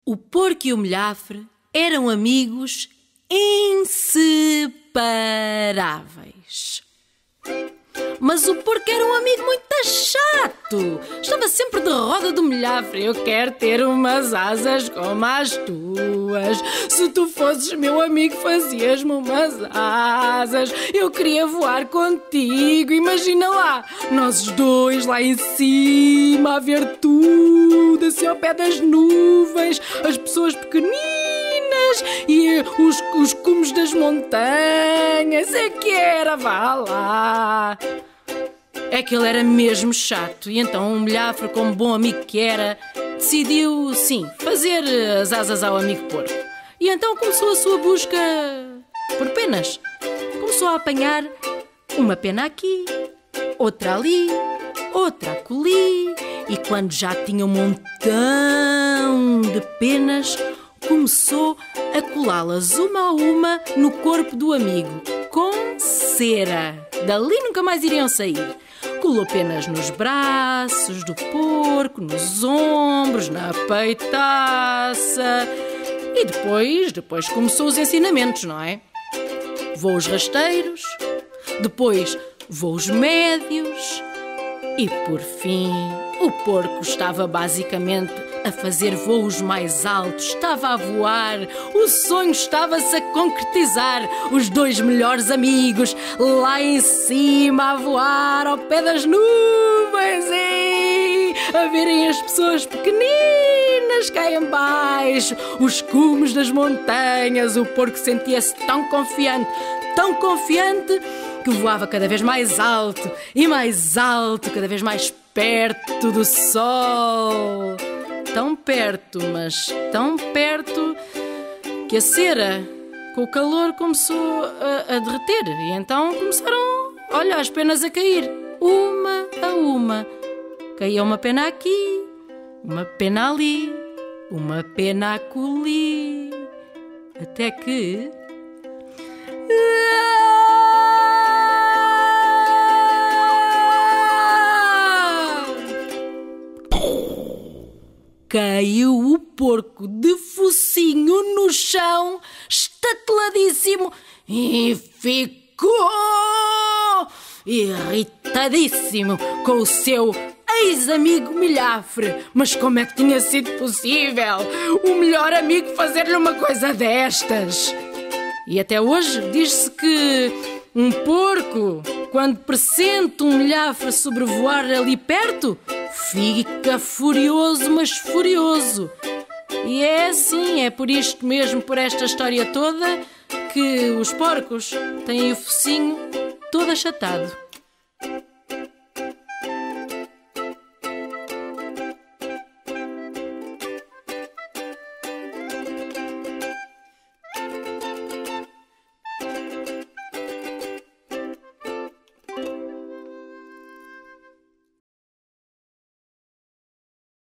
O porco e o milhafre eram amigos inseparáveis. Mas o porco era um amigo muito chato. Estava sempre de roda do milhafre. Eu quero ter umas asas como as tuas. Se tu fosses meu amigo, fazias-me umas asas. Eu queria voar contigo. Imagina lá, nós os dois lá em cima a ver tudo, assim ao pé das nuvens, as pessoas pequeninas e os cumes das montanhas. É que era, vá lá. É que ele era mesmo chato. E então o milhafre, como bom amigo que era, decidiu, sim, fazer as asas ao amigo porco. E então começou a sua busca por penas. Começou a apanhar uma pena aqui, outra ali, outra acolhi. E quando já tinha um montão de penas, começou a colá-las uma a uma no corpo do amigo, com cera. Dali nunca mais iriam sair. Colou penas nos braços do porco, nos ombros, na peitaça. E depois começou os ensinamentos, não é? Voos rasteiros, depois voos médios e, por fim, o porco estava basicamente a fazer voos mais altos, estava a voar, o sonho estava-se a concretizar. Os dois melhores amigos lá em cima a voar ao pé das nuvens e a verem as pessoas pequeninas cá em baixo, os cumes das montanhas. O porco sentia-se tão confiante que voava cada vez mais alto e mais alto, cada vez mais perto do sol. Tão perto, mas tão perto que a cera, com o calor, começou a derreter. E então começaram, olha, as penas a cair, uma a uma. Caía uma pena aqui, uma pena ali, uma pena acolhi. Até que... Caiu o porco de focinho no chão, estateladíssimo, e ficou irritadíssimo com o seu ex-amigo milhafre. Mas como é que tinha sido possível o melhor amigo fazer-lhe uma coisa destas? E até hoje diz-se que um porco, quando pressente um milhafre sobrevoar ali perto, fica furioso, mas furioso. E é assim, é por isto mesmo, por esta história toda, que os porcos têm o focinho todo achatado.